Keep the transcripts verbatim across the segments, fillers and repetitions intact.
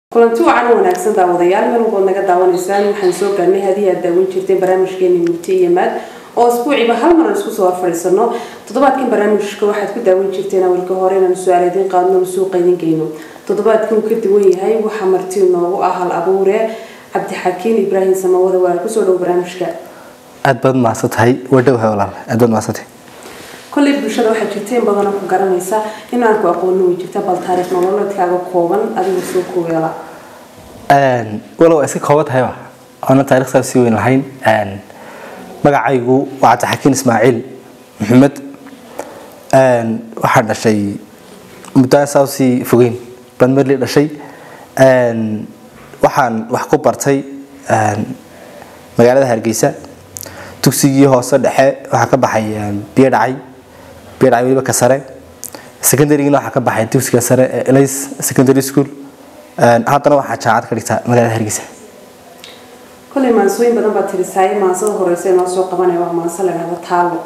kulanti wacan wanaagsan daawadayaal meel walba naga daawaneysaan waxaan soo gaarnay hadii aad daawan jirtay barnaamijkeena murti iyo maad oo isbuuciiba hal mar isku soo fariisano toddobaadkan barnaamijka waxaad ku daawan jirteen awalka hore inaan su'aalaadin qaadno suuqa idin geeyno toddobaadkan ka duwan yahay waxa marti noogu ah hal abuure Cabdixakiin Ibraahim Samawada waa ku soo dhaw barnaamijka aad baad maasatahay wadhow walaal aad baad maasatahay kulli bulshada waxa jirteen badan ku garanaysa in aan ku aqoon u jirta bal taariikh nololeedkaaga kooban adiga soo kooyala een walaal iska koobtahay waa ana taariikh saasi weyn lahayn een magacaygu waa Cabdixakiin Ismaaciil Maxamed een waxa dhashay muddo saasi fogeyn baan marley dhashay een waxaan wax ku bartay een magaalada Hargeysa dugsigii hoose dhexe waxa ka baxay biyo dhacay biyo dhacay waliba ka sare secondary-gina waxa ka baxay dugsiga sare ee Elais Secondary School een haddana waxa jaacad ka dhigtaa magaalada Hargeysa kulli maasooyin badan baa tirisay maasoo horeysa inoo soo qabanay waa maasoo laga hado taalo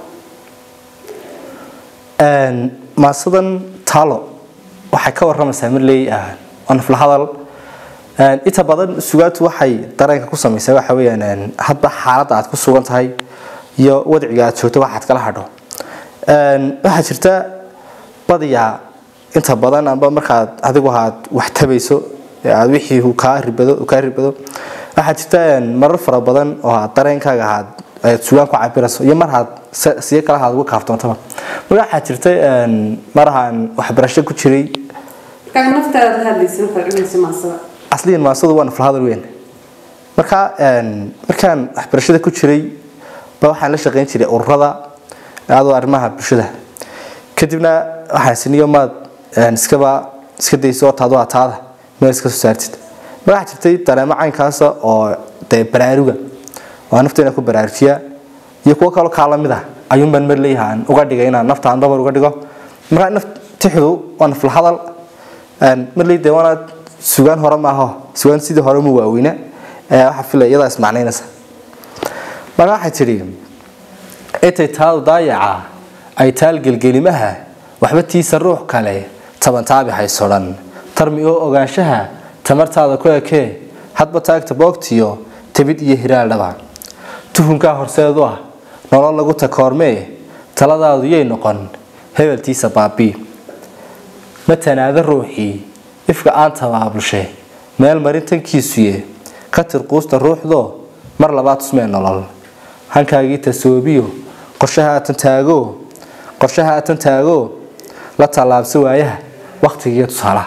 een maasadan taalo waxay ka waramaysaa marley aan fil hadal een inta badan suugaatu waxay dareenka ku sameeyay waxa weeyaan hadba xaaladda aad ku sugan tahay iyo wadciga aad joogto waxaad kala hadho een waxa jirta badiyaa inta badan amba markaad adigu aad wax tabayso aad wixii uu ka ribado uu ka ribado waxa jirta marar fara badan oo dareenkaaga aad suugaan ku cabirayso iyo mar aad si kala aad uga kaaftoontaba waxa jirta een marahan wax barasho ku jiray ka naftaada hadlaysan farciisa maasada asliin maasadu waan fil hadal weyn marka een markaan waxbarashada ku jiray ba waxaan la shaqeyn jiray ururada aadoo arrimaha bulshada kadibna waxaan siniyo maad een iska ba iska dayso taado taada meel iska soo saartid waxa jirtay dareemo caynkaas oo day baraaruga oo nafteena ku baraarujiya iyo kuwa kale ka lamid ah ayuun ban mar leeyahay uga dhigay inaan naftaan dabar uga dhigo marka naftixdu waan fil hadal een mar leeyahay waan suugaan hore ma aha suugaan sidii hore mu waaweyna ee waxa filayada ismacnaynaysa marka waxa tiri etay taal daayaca ay taal gelgelimaha waxba tiisa ruux kale taban taabi haysoran tarmi oo ogaanshaha tamartaada ku ekee hadba taagta boogtiyo tabid iyo hiraal dhaba tuhunka horseedu ah nolol lagu takoormee taladaadu yey noqon hebeltiisa baabi matanaada ruuxii ifka aan tabaabulshay meel marintankiisuye ka tirquusta ruuxdo mar labaad usmee nolol hankaagii tasoobiyo qorshaha tan taago qorshaha tan taago la talaabsi waayaha waqtigiisa tusaala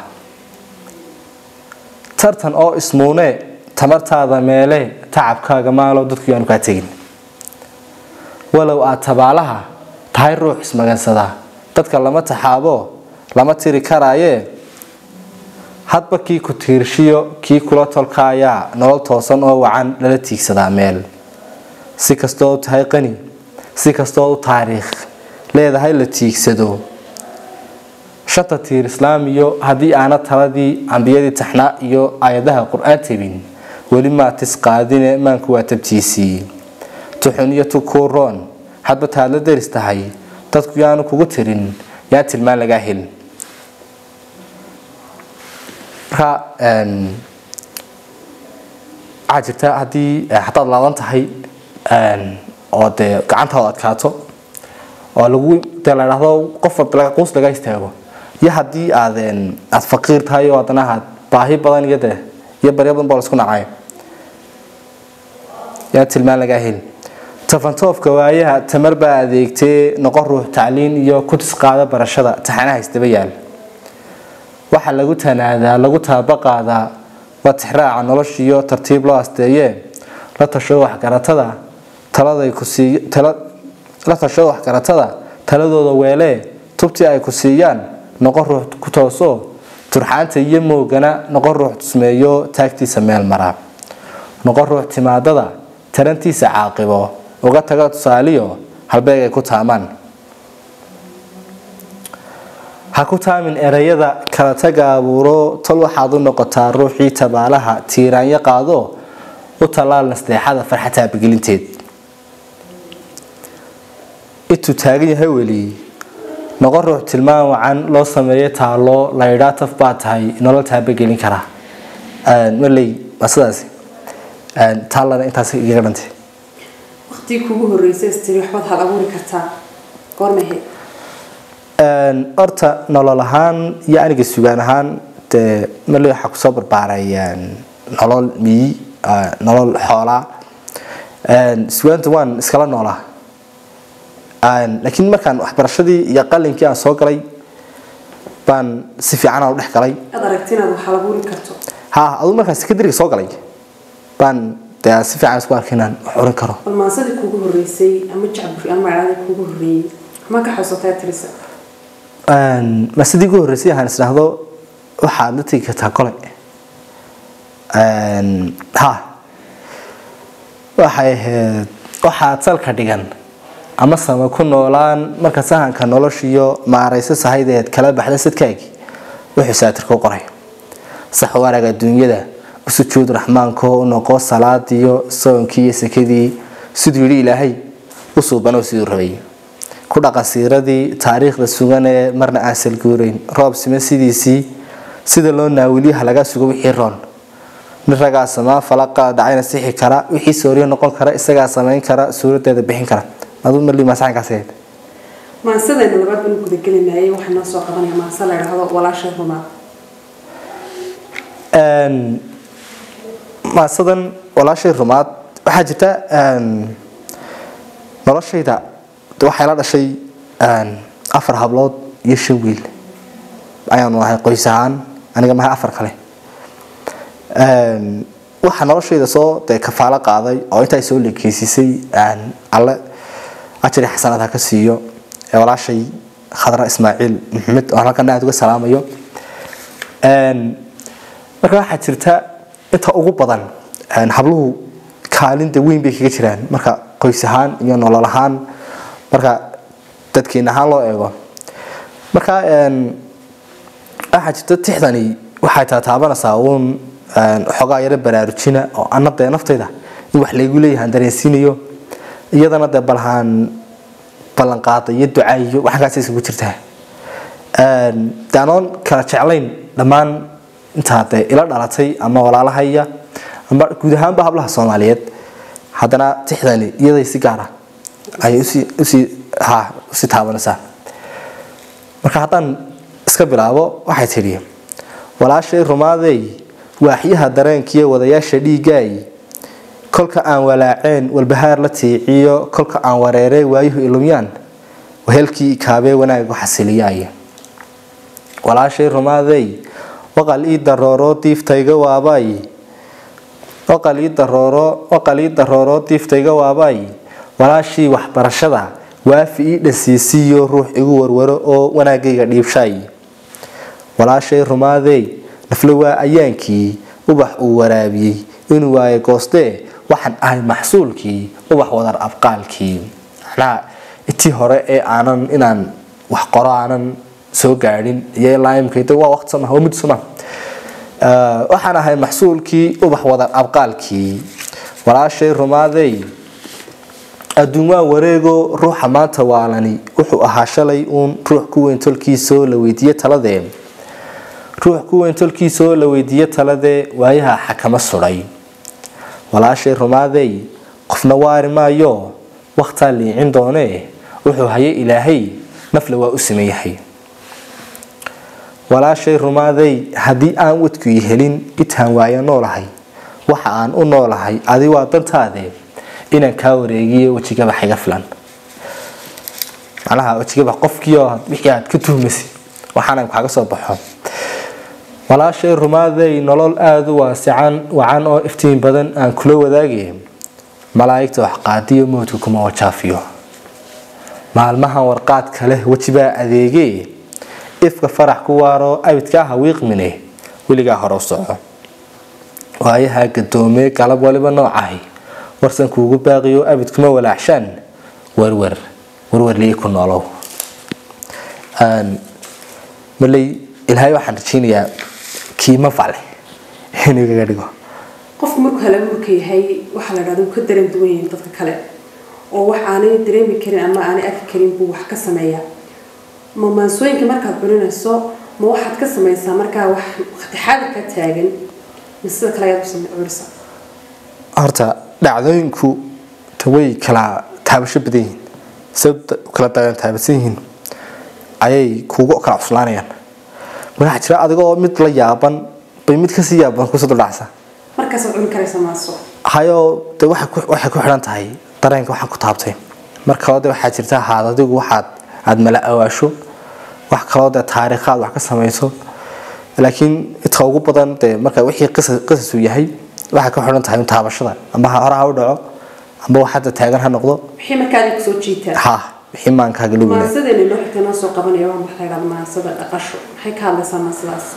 tartan oo ismuune tamartaada meele tacabkaaga maalo dadku yaanu ka tagin walow aad tabaalaha tahay ruux ismagansada dadka lama taxaabo lama tiri karaaye hadba kii ku tiirshiyo kii kula tolkaaya nolol toosan oo wacan lala tiigsadaa meel si kastoo tahay qani si kastoo taariikh leedahay la tiigsado shata tiir islaamiyo hadii aana taladii ambiyadii taxnaa iyo aayadaha quraan tabin wali ma tisqaadine maanku waa tabtiisi tuxuniyo tukuroon hadba taala daristahay dadku yaanu kugu tirin yaa tilmaan laga hel ka een ajirta hadii xataa laadan tahay een oo de gacantaada adkaato oo lagu talaado qof laga qoys laga istaago ya hadii aadeen aad faqiir tahay oo adana had baahi badan iyo de iyo bareeban bool isku nacay ya tilmaan laga hel tafantoofka waayaha tamar baa adeegtay noqon ruux tacliin iyo ku tisqaada barashada taxanaha isdaba yaal waxa lagu tanaadaa lagu taabaqaada watixraaca noloshiyo tartiib loo asteeyay la tasho wax garatada taladay ku sii tala la tasho wax garatada taladooda weelee tubti ay ku siiyaan noqon ruux ku tooso turxaanta iyo moogana noqon ruux tusmeeyo taagtiisa meel mara noqon ruux timaadada tarantiisa caaqibo uga taga tusaaliyo halbeeg ay ku taamaan ha ku taamin erayada kala taga abuuro tol waxaad u noqotaa ruuxii tabaalaha tiiraanya qaado u talaal nasteexada farxata bigelinteed itu taagan yahay wali noqon ruux tilmaan wacan loo sameeyo taalo la yiraahdo taf baa tahay nolol taaba gelin kara aan malay asadaas aan taalana intaas iga dhantay waqti kugu horeysay istiri waxbaad hal abuuri kartaa goormahe aan horta nolol ahaan iyo aniga sugaan ahaan te malay waxa ku soo barbaarayaan nolol mi nolol xoolaa aan sugaanta waan iskala noolaa aan laakiin markaan waxbarashadii iyo qalinkii aan soo galay baan si fiican u dhex galay aad aragtinaad wax hal abuuri karto ha adu markaan sekondariga soo galay baan taa si fiican isku arkinaan wax oran karo balmaansadii kugu horeysay ama jacbur ama caadi kugu horeeyay ma ka xasuustay tirisa aan masadii ugu horeysay aan isdhaahdo waxa la tagi kartaa kole aan ha waxay waxa salka dhigan ama sama ku noolaan marka sahanka noloshiyo maaraysa sahaydeed kala baxda sadkaagi wuxuu saatirku qoray sax waraga dunyada sujuud raxmaanko noqo salaadiyo soonkii sakadii sidoo ilaahay u soo bano sidoo rabay ku dhaqasiiradii taariikhda sugan ee marna asal guureyn roob sima sidiisii sida loo naawiliyo laga sugo wixii roon niraga sama falaqa dhacayna sixi kara wixii sooriyo noqon kara isaga sameyn kara suuradeeda bixin kara adu marli maasaan ka seed maansadayna labaad baan ku degelinayay waxa noo soo qabanaya maansal la yiraahdo walaashay rumaad een maasadan walaashay rumaad waxa jirta een noloshayda waxay la dhashay een afar hablood iyo shan wiil ayaan wahay qoys ahaan aniga ma afar kale een waxa noloshayda soo de kafaala qaaday oo intay soo leekeysisay aan alle أجري حسنات هكسيو ولا شيء خضراء إسماعيل محمد وأنا كنا نقول سلام يو أن مركا حترتا إنت أقوى بدن أن حبلو كالين دوين بيك كتيران مركا قيسهان يون ولا لهان مركا تدكين هالو إيوه مركا أن أحد تحدني واحد تتابعنا ساون أن حقا يرب برارجينا أو أنا بدي نفتي ده يوحي يقولي هندرسينيو iyadana de balhan balan qaatay iyo ducaayo waxa kaas isugu jirta een daanon kala jeclayn dhamaan inta de ila dhalatay ama walaalahaya ama guud ahaan hablaha Soomaaliyeed hadana tixdani iyadoo si gaar ah ay usi usi ha usi taabanaysa marka hadan iska bilaabo waxay tiri walaashay rumaaday waaxiyaha dareenkiyo wadayaasha dhiigay kolka aan walaaceen walbahaar la tiiciyo kolka aan wareeray waayuhu ilumyaan wahelkii kaabe wanaag xasiliyay walaashay rumaaday waqal ii darooro diiftayga waabay waqal ii darooro waqal ii darooro diiftayga waabay walaashii waxbarashada waafi ii dhasiisiyo ruux igu warwaro oo wanaagayga dhiibshay walaashay rumaaday naflo waa ayaankii ubax uu waraabiyay inuu waayo goostee waxaan ahay maxsuulkii ubax wadar abqaalkii ana intii hore ee aanan inaan wax qoro aanan soo gaadhin iyo laayimkayda waa waqti sama waa mid sama waxaan ahay maxsuulkii ubax wadar abqaalkii walaashay rumaaday adduunwa wareego ruuxa maanta waalani wuxuu ahaa shalay uun ruux ku weyn tolkiisoo la weydiiyo taladee ruux ku weyn tolkiisoo la weydiiyo taladee waayaha xakama suray walaashay rumaaday qofna waari maayo waqtaa liicin doonee wuxuu hayay ilaahay nafla waa u sameeyahay walaashay rumaaday haddii aan wadku helin itaan waaya noolahay waxa aan u noolahay adi waa dantaade inaan kaa wareegiyo wajigaba xiga filan macnaha wajigaba qofkiyo wixii aad ka tuhmaysid waxaan kaaga soo baxo walaashay rumaaday nolol aad u waasican wacan oo iftiin badan aan kula wadaagay malaa'igta wax qaadiyo moodku kuma wajaafiyo maalmaha warqaad kale wajiba adeegay ifka farax ku waaro abidka hawiiqmine wiliga hore soco waayaha gadoome galab waliba noocahay warsan kuugu baaqiyo abid kuma walaacshan warwar warwar lii ku noolow aan malay ilaahay waxaan rajeynayaa kiima fale inuu gaga dhigo qofku markuu halabuurka yahay waxa la yiraahdo ka dareen duwan yahay dadka kale oo wax aanay dareemi karin ama aanay arki karin buu wax ka sameeyaa ma maansooyinka markaad baranayso ma waxaad ka samaysaa markaa wax waqti xaadir ka taagan sida kale aad u sameeyaysa horta dhacdooyinku taway kala taabasho badan yihiin sababta kala taabasan yihiin ayay kugu kala cuslaanayaan waxa jira adigoo mid la yaaban bay mid ka sii yaaban ku soo dhacsa markaas oo cun karaysa maaso hayo de waxa ku waxa ku xiran tahay dareenka waxa ku taabtay marka wada waxa jirta haad adigu waxaad aad mala awaasho wax kale oo taariikhaad wax ka sameeyso laakiin inta ugu badan de marka wixii qisas qisas uu yahay waxa ka xiran tahay taabashada ama hore ha u dhaco ama waxa taagan ha noqdo wixii markaa ku soo jiitaa ha wixii maankaaga lagu leeyahay maasadeen loo xigtana soo qabanaya waa maxay raad maasada dhaqasho maxay ka hadlaysaa maasadaas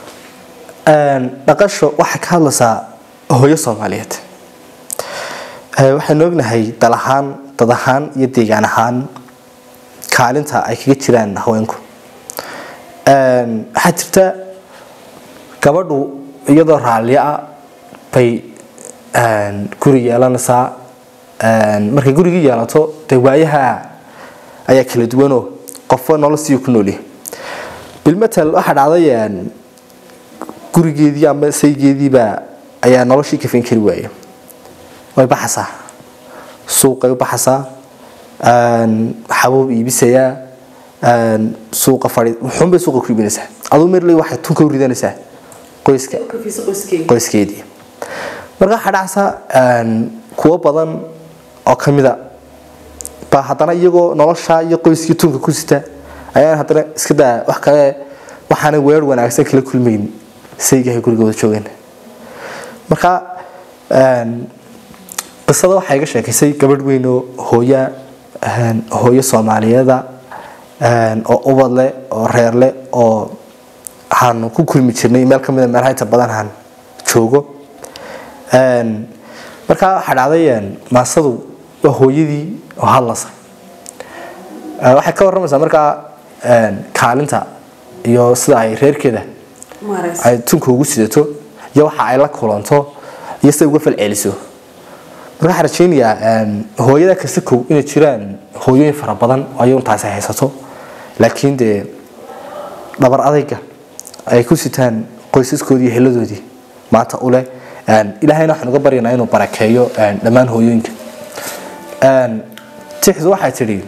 een dhaqasho waxa ka hadlaysaa hooyo Soomaaliyeed ee waxaan ognahay dalahaan dadahaan iyo deegaan ahaan kaalinta ay kaga jiraan haweenku een waxa jirta gabadhu iyadoo raaliya bay een guri yeelanaysaa een markay guriga yeelato de waayaha ayaa kala duwan oo qof noloshiisa ku nool yahay bilmatal waxa dhacday een gurigeedii ama saygeedii ba ayaa noloshii ka finkiri waayay way baxaysaa suuqa u baxaysaa een xabuub iibisaya een suuqa fadhi wuxuu bay suuqa ku iibinaysaa adoo meerley waxay tunka u ridanaysaa qoyska qoyskeedii marka xadhaasa een kuwa badan oo kamida ba hadana iyagoo nolosha iyo qoyskii tunka ku sita ayaa hadana iska daa wax kale waxaana weer wanaagsan kala kulmeyn saygahay gurigooda joogeen marka een qisada waxa iga sheekaysay gabadh weyn oo hooya een hooyo Soomaaliyeeda een oo ubad leh oo reer leh oo aan ku kulmi jirnay meel kamida meelaha inta badan aan joogo een marka waxa dhacday maasadu waa hooyadii oo hadlasay waxa ka waramaysaa marka een kaalinta iyo sida ay reerkeeda ay tunka ugu sidato iyo waxa ay la kulanto iyo sida uga falceliso marka xarajeenaya een hooyada kasta ku inay jiraan hooyooyin fara badan ayuu intaas haysato laakiin de dhabar adayga ay ku sitaan qoysaskoodii heladoodii maanta u leh een ilaahayna waxaan uga baryaynaa inuu barakeeyo een dhamaan hooyooyinka een tixdu waxa tiri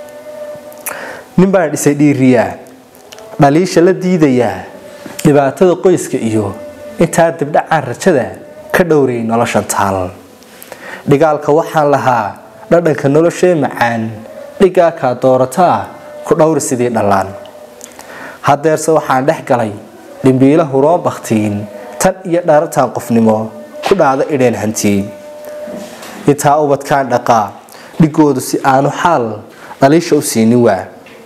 nin baa dhisay dhiiriya dhaliisha la diidaya dhibaatada qoyska iyo inta dibdhacaan rajada ka dhowray nolosha taal dhigaalka waxaan lahaa dhadhanka nolosha macaan dhigaa ka doorata ku dhowr sidii dhalaan hadeerse waxaan dhex galay dhimbiila huroo baqtiin tan iyo dhaartaan qofnimo ku dhaada idheen hanti inta ubadkaan dhaqa dhigoodu si aanu xal dhaliisha u siinin waa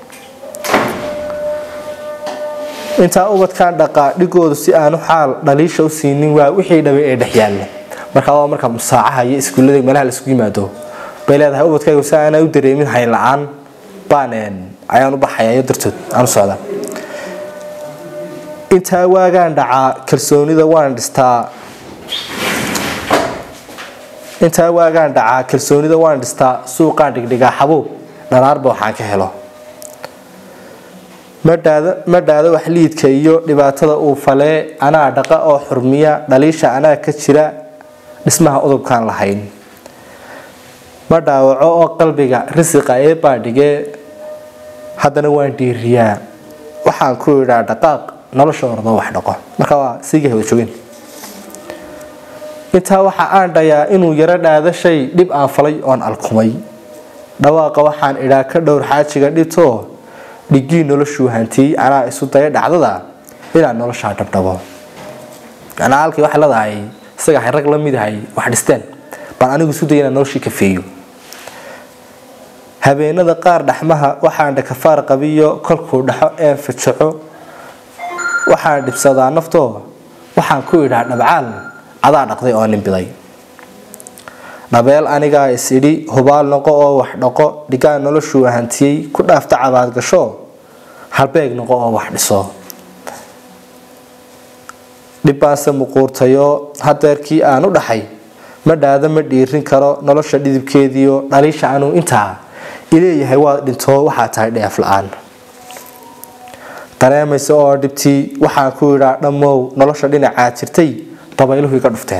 inta ubadkaan dhaqa dhigoodu si aanu xal dhaliisha u siinin waa wixii dhabe ee dhaxyaal marka waa marka musaacaha iyo iskuulada meelaha la isku yimaado bay leedahay ubadkaygu si aan u dareemin hayn la'aan baaneen ayaan u baxayaa dartood aan socda inta waagaan dhaca kalsoonida waan dhistaa inta waagaan dhaca kalsoonida waan dhistaa suuqaan dhigdhiga xabuub dhalaarba waxaan ka helo madhaada madhaada wax liidka iyo dhibaatada uu falee anaa dhaqa oo xurmiya dhaliisha anaa ka jira dhismaha udubkaan lahayn ma dhaawaco oo qalbiga risiqa ee baadhige haddana waan dhiiriyaa waxaan ku idhaa dhaqaaq nolosha ordo wax dhaqo marka waa siiga wada joogin inta waxa aan dhayaa inuu yara dhaada shay dib aan falay oon alkumay dhawaaqa waxaan idhaa ka dhowr xaajiga dhito dhigii noloshu hantii anaa isu daya dhacdada ilaa nolosha dhabdhabo ana halkii waxa la dahay isaga hay rag la mid yahay wax dhisteen baan anigu isu dayana noloshii ka feeyo habeenada qaar dhaxmaha waxaan dhakafaar qabiyo kolkuu dhaxo ee fajaco waxaan dhibsadaa naftoo waxaan ku idhaa dhabcaal adaa dhaqday oo nimbiday nabeel aniga isidhi hubaal noqo oo wax dhaqo dhigaan noloshu hantiyay ku dhaafta cabaad gasho halbeeg noqo oo wax dhiso dhibaasa muquurtayo hadeerkii aan u dhaxay ma dhaada ma dhiirin karo nolosha dhidibkeediyo dhaliisha anuu intaa ileeyahay waa dhinto waxaa tahay dheef la'aan dareemaysa oo dhibtii waxaan ku idhaa dhammow nolosha dhinacaa jirtay dabayluhu iga dhufteen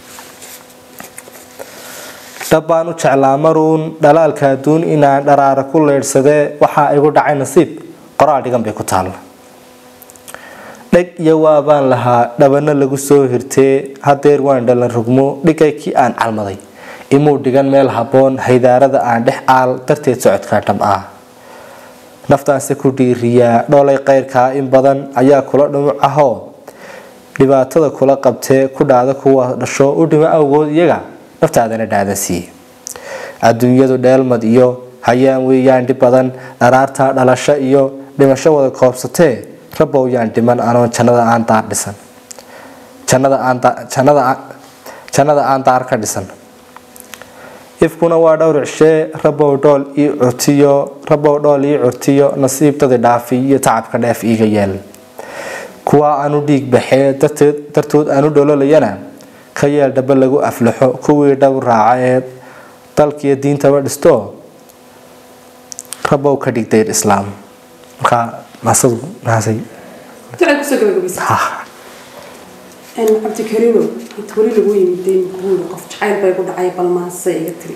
dabaan u jeclaa maruun dhalaalka adduun inaan dharaara ku leedhsadee waxaa igu dhacay nasiib qoraal dhigan bay ku taalla dheg iyo waabaan lahaa dhabano lagu soo hirtee hadeer waan dhalan rugmo dhigay kii aan calmaday imuu dhigan meel habboon haydaarada aan dhex aal darteed socodkaa dhab ah naftaanse ku dhiiriyaa dhoolay qayrkaa in badan ayaa kula dhumuc ahoo dhibaatada kula qabtee ku dhaada kuwa dhasho u dhimo awgood iyaga naftaadana dhaadan siiye adduunyadu dheelmad iyo hayaan weeyaan dhib badan dharaarta dhalasho iyo dhimasho wada koobsatee rabbow yaan dhiman anoon jannada aan daar dhisan jannada aan jannada jannada aan daar ka dhisan ifkuna waa dhowr cishee rabbow dhool ii curtiyo rabbow dhool ii curtiyo nasiibtadii dhaafi iyo tacabka dheef iiga yeel kuwa aanu dhiig baxee darteed dartood aanu dhololayana ka yeel dhaba lagu aflaxo kuwii dhab raaca ee dalkiiyo diintaba dhisto rabbow ka dhigday islaam marka maasadu naasay تعال كسر قبل قبل أنا عبد الكريم تقولي له وين مدين يقول قف عيل بيقول عيل بالما سيء تري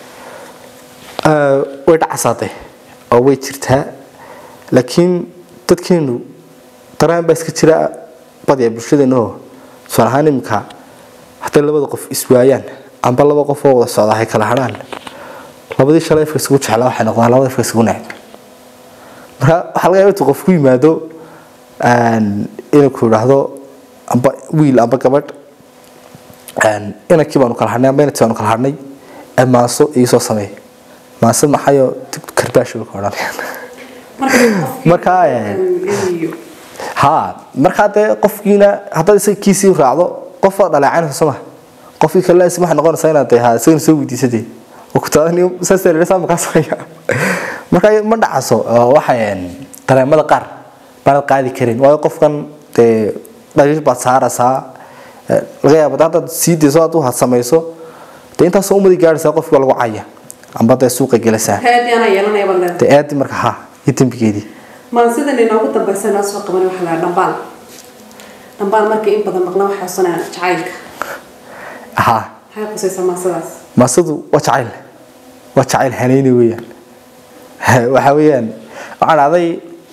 way dhacsaatay oo way jirtaa laakiin dadkeenu dareen baa iska jira badiya bulshadeena oo su'aalahan imka hatta labada qof iswaayaan amba laba qof oo wada socda ay kala haraan labadii shalay ifka isku jeclaa waxay noqdaan labada ifka isku necb marka waxa laga yaabaa qof ku yimaado aan inuu ku raahdo amba wiil amba gabadh aan inakii baanu kala harnay amba inakii baanu kala harnay amaaso iyo soo sameey maaso maxayo karbaasho ku oranayaan marka ha marka de qofkiina hadda isaga kiisi raacdo qof dhaleecan soo ma qofkii kale isma noqonaysa inaad tahay isaga soo weydiisatay oo ku taadani saasay raasam ka sameeyaa marka ma dhacaso waxaan dareemada qaar baan qaadi karin waa qofkan de dhaliil baad saaraysaa laga yaabo hadda siideeso aad u hadsamayso de inta soo umadi gaaraysa qofka lagu caya amba de suuqa gelaysaa هادي أنا يلا يا بلد de aad marka ha itin bigeedi ما نسيت إني نقول طب بس أنا أسوق من وحلا نبال نبال مركي إن بدل مقنع وحصنا شعيك ha هاي قصة ما صدق maasadu waa jacayl waa jacayl hanayni weeyaan waxa weeyaan waxaan aaday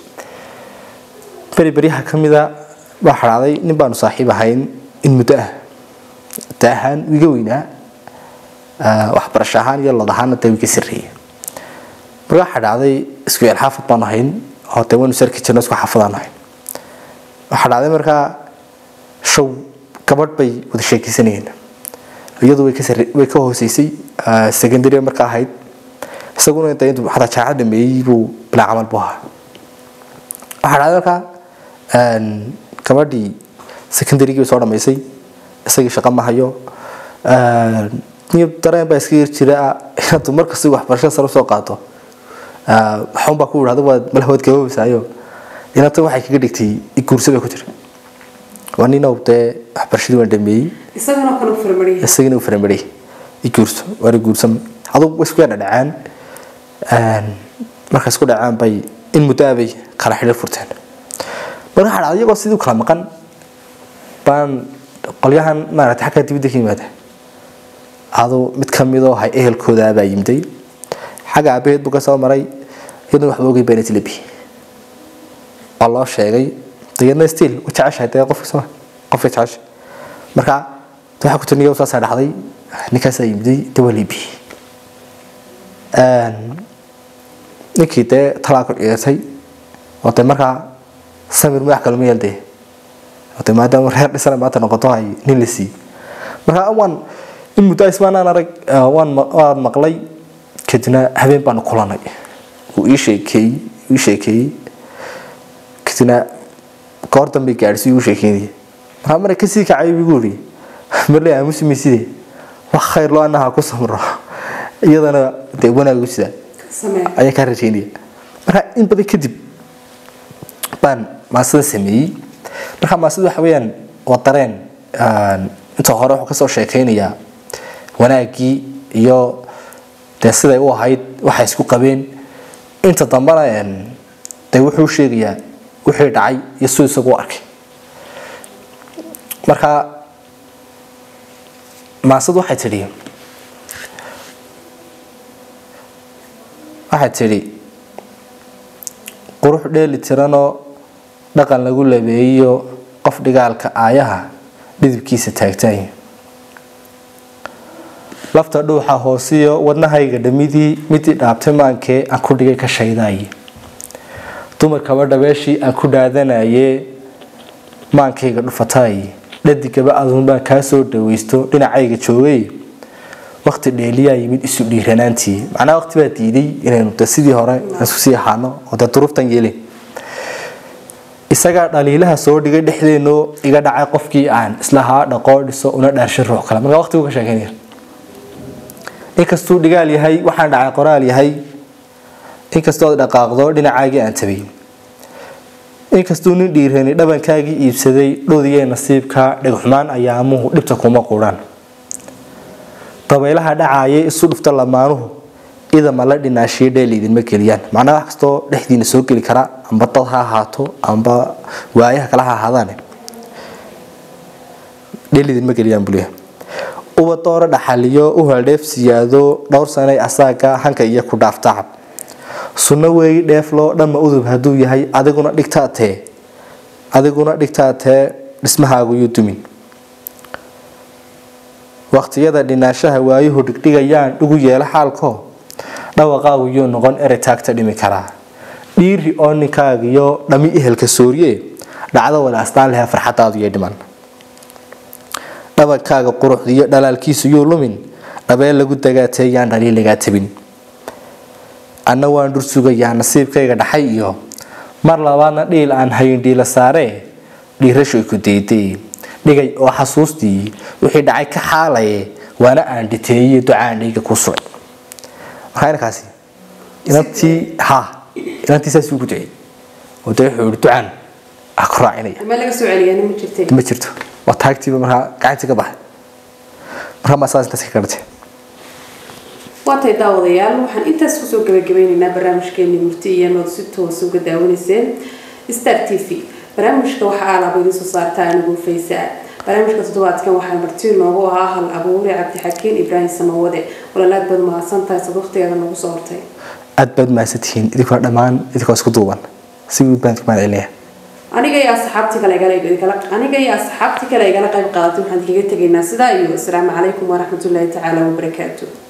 bari bariha kamida waxa aaday nin baan saaxiib ahayn in muddo ah taahan wiga weynaa wax barashahan iyo ladahan tawiga sirriye waxa dhacday isku yar xaafad baan ahayn hotel wan sarki jirno isku xaafadaan ahayn waxa dhacday marka show gabadh bay wada sheekaysanayeen iyadu way ka way ka hooseysay secondary marka ahayd isaguna inta intuu hada jaacad dhameeyay buu bila amal buu ahaa waxa dhacday marka aan gabadhii secondary-ga soo dhameysay isagii shaqo ma hayo aan niyo dareen baa iska jira inta marka si waxbarasho sare soo qaato ah waxaan baa ku yiraahdo waa malahwad gaboobsaayo inta waxay kaga dhigtay guursada ku jira wanina ubtee waxbarashadii waan dhameeyay isagana kanu farmariye isagana farmariye guurso war guursan adu isku yana dhacaan aan marka isku dhacaan bay in mudaabay kala xiriir furteen marka xal ayagoo sidoo kala maqan baan qolyahan maaragtay xaka dibadda ka yimaada adu mid kamid oo hay ehelkooda baa yimday xaga abeed buu ka soo maray iyadoo wax oogay beenay tilbi Allah sheegay deedna still waxa cashay qofka soo qofka cashay marka waxa ku taniyo soo saarxday ninkaas ay yimday dawalibi aan nikite talaaq yeesay oo marka samir ma kala meelday oo maadaama reer dhisana maanta noqoto ay nin lisi marka awan in muddo ismaan aan arag waan waan maqlay kadina habeen baan kulanay uu ii sheekay ii sheekay kadina goor dambe gaarsi uu sheekay marka markay ka sii kacay igu ri marlay aan muslimisii wax khayr loo anaha ku samro iyadana de wanaagu sida samee ay ka rajeynay marka in badan kadib baan maasada sameeyay marka maasada waxa weeyaan waa dareen inta hore waxa ka soo sheekeynaya wanaagii iyo de sida uu ahayd waxa isku qabeen inta dambana een de wuxuu sheegaya wixii dhacay iyo soo isagu arkay marka maasad waxay tidhi waxay tidhi qurux dheeli tiranoo dhaqan lagu labeeyo qof dhigaalka aayaha dhidibkiisa taagtay lafta dhuuxa hoosiyo wadnahayga dhamidii midii dhaabtay maankee aan ku dhigay ka shaydaay dumarkaba dhabeeshii aan ku dhaadanaye maankayga dhufatay dhadigaba aduun baan kaa soo dhawaysto dhinacayga joogay waqti dheeliyaa yimid isu dhiiranaantii macnaha waqti baa diiday inaynu sidii hore isku sii ahaano oo dee duruuftan yeelin isagaa dhaliilaha soo dhigay dhexdeeno iga dhacay qofkii aan islahaa dhaqoo dhiso una dhaarshay ruux kale marka waqtigu ka sheekeynaya inkastuu dhigaal yahay waxaan dhacay qoraal yahay inkastoo aad dhaqaaqdo dhinacaagii aan tabay inkastuu nin dhiirani dhabankaagii iibsaday dhoodiyee nasiibka dhegxumaan ayaamuhu dhibta kuma quudhaan dabaylaha dhacaayay isu dhufta lamaanuhu idama la dhinaashiye dheel idinma geliyaan macnaha wax kastoo dhexdiina soo geli kara amba dad ha ahaato amba waayaha kala ha ahaadaane dheel idinma geliyaan buliya uba doora dhaxaliyo u haldheef siyaado dhowr sanay asaaga hanka iyo ku dhaaf tacab sunno weey dheef loo dhamma udub hadduu yahay adiguna dhigtaatee adiguna dhigtaatee dhismahaagu yuu dumin waqtiyada dhinaashaha waayuhu dhigdhigayaan ugu yeelo xaalko dhawaqaagu yuu noqon erey taagta dhimi karaa dhiiri oo ninkaagiyo dhami ehelka sooriye dhacdo wada astaan lehe farxadaadu iyo dhiman dhabankaaga quruxdiyo dhalaalkiisu yuu lumin dhabeel lagu dagaateeyaan dhaliil lagaa tabin anna waan dhur sugayaa nasiibkayga dhaxay iyo mar labaadna dhiil aan hayin dhiila saaree dhiirashoy ku dayday dhigay oo xasuustii wixii dhacay ka xaalaye waana aan dhiteeyey ducaan dhiiga ku suray waxaa inakaasi inantii ha inantii saas ugu ducey oo dee wuxuu yihi ducaan ah ku raacinaya ma laga soo celiyay ma jirtay ma jirto waa taagtiiba markaa gacantii ka baxay markaa ma saas intaas ka garatay waatay daawadayaal waxaan intaas kusoo gabagabeynaynaa barnaamijkeennii murti iyo nood si toos uga daawanayseen Star T V barnaamijka waxaa alaabo idin soo saartaa anigu Faysaa barnaamijka toddobaadkan waxaa marti noogu ahaa hal abuure Cabdixakiin Ibraahim Samawade walaalaad bad mahadsantahay sad waqtigeeda nagu soo hortay aad bad mahadsantihiin idinkoo dhammaan idinkoo isku duuban si guud baan kuma celinaya aniga iyo asxaabtii kale igala igala aniga iyo asxaabtii kale igala qayb qaadatay waxaan kaga tegaynaa sidaa iyo assalaamu calaykum waraxmatullaahi tacaala wabarakaatuh